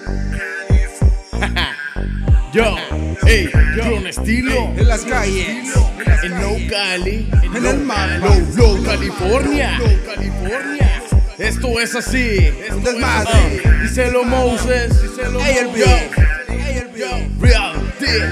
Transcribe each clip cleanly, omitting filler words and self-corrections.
Yo, hey, yo un estilo en las calles, en No Cali, en el mar, Low California. Esto es así, un desmadre. Díselo Moses, Ey, el Real deal,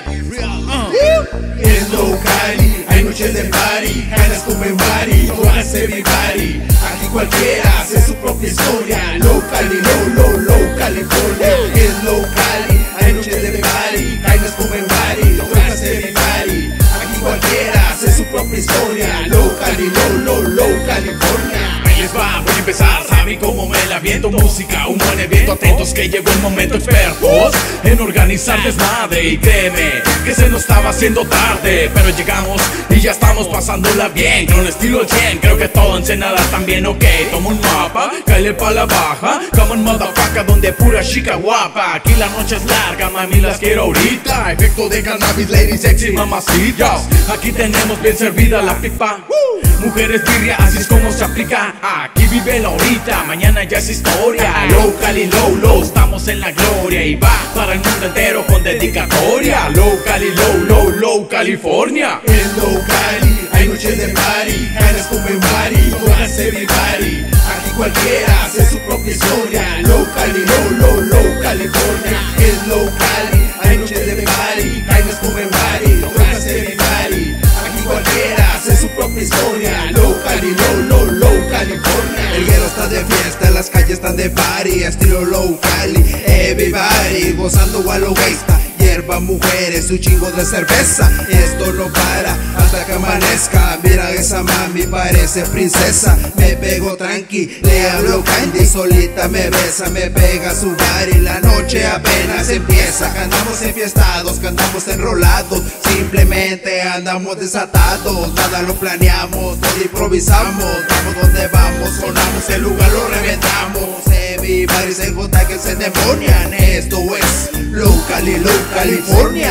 En Low Cali hay noches de party, ganas como en Mari, todas everybody. Aquí cualquiera hace su propia historia. Low Cali, Low California. En Low Cali hay noches de party, ganas como en Mari, todas everybody. Aquí cualquiera hace su propia historia. Low Cali, Low California. Ahí les va, voy a empezar, saben cómo me la viento. Música, un buen evento, atentos que llegó el momento. Expertos en organizar desmadre. Y créeme que se nos estaba haciendo tarde, pero llegamos y ya estamos pasándola bien. Con estilo al 100, creo que todo Ensenada también, ok. Toma un mapa, cáele pa' la baja. Come on motherfucker, donde pura chica guapa. Aquí la noche es larga, mami, las quiero ahorita. Efecto de cannabis, ladies sexy, mamacitas. Aquí tenemos bien servida la pipa. Mujeres birria, así es como se aplica. Aquí vive la ahorita, mañana ya es historia. Low Cali, low, estamos en la gloria. Y va para el mundo entero con dedicatoria. Low Cali, low, California. En Low Cali hay noches de party, ganas como en Mari, todas everybody. Aquí cualquiera hace su propia historia. Low Cali, low California. En Low Cali hay noches de party, ganas como en Mari, todas everybody. Aquí cualquiera hace su propia historia. Low Cali, low California. El guero está de fiesta, las calles están de party, estilo Low Cali, everybody gozando a lo gangsta. Hierba, mujeres, un chingo de cerveza. Esto no para hasta que amanezca. Mira esa mami, parece princesa. Me pego tranqui, le hablo candy. Solita me besa, me pega su body. La noche apenas empieza. Andamos enfiestados, andamos enrolados. Simplemente andamos desatados. Nada lo planeamos, todo improvisamos. Vamos donde vamos, sonamos, el lugar lo reventamos. Everybody se jota que se endemonian. Esto es Low Cali, California.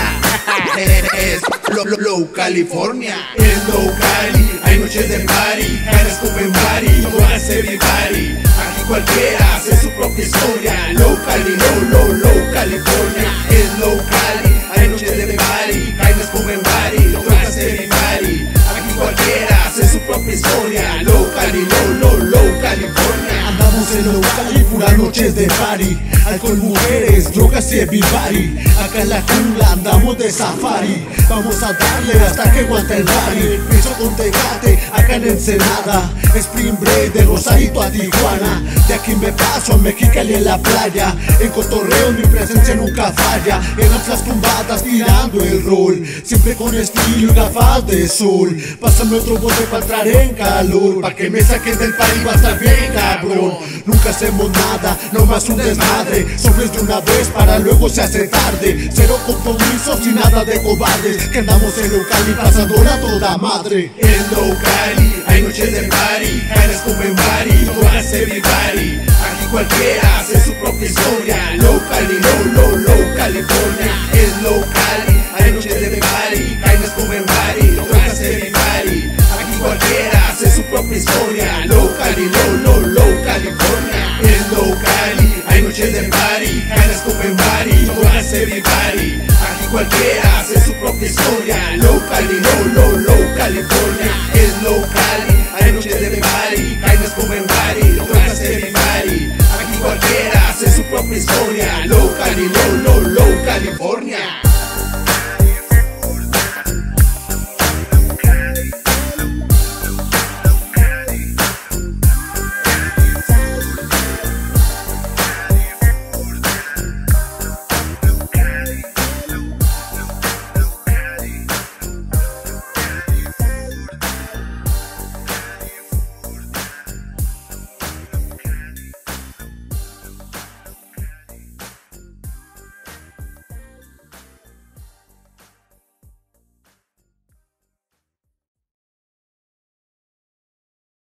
Es Low California. En Low Cali hay noches de party, ganas como en Mari, todas everybody. Aquí cualquiera hace su propia historia. Low Cali, low California. En Low Cali hay noches de party, ganas como en Mari, todas everybody. Aquí cualquiera hace su propia historia. Low Cali, low California. Andamos en Low Cali, puras noches de party. Alcohol, mujeres, drogas y everybody. Acá en la jungla andamos de safari. Vamos a darle hasta que aguante el party. Empiezo con Tecate, acá en Ensenada. Spring Break de Rosarito a Tijuana. De aquí me paso a Mexicali en la playa. En cotorreo mi presencia nunca falla. En las tumbadas tirando el rol. Siempre con estilo y gafas de sol. Pásame otro bote para entrar en calor. Pa' que me saquen del país va a estar bien cabrón. Nunca hacemos nada, nomás un desmadre. Sobres de una vez para luego se hace tarde. Cero compromisos y nada de cobardes. Que andamos en Low Cali pasándola toda madre. En Low Cali hay noches de party, ganas como en Mari, todas everybody. Aquí cualquiera hace su propia historia. Low Cali, low California. En Low Cali hay noches de party, ganas como en Mari, todas everybody. Aquí cualquiera hace su propia historia. Low Cali, low California. En Low Cali hay noches de party, ganas como en Mari, todas everybody. Aquí cualquiera hace su propia historia. Low Cali, low California. En Low Cali hay noches de party, ganas como en Mari, todas everybody. Aquí cualquiera hace su propia historia.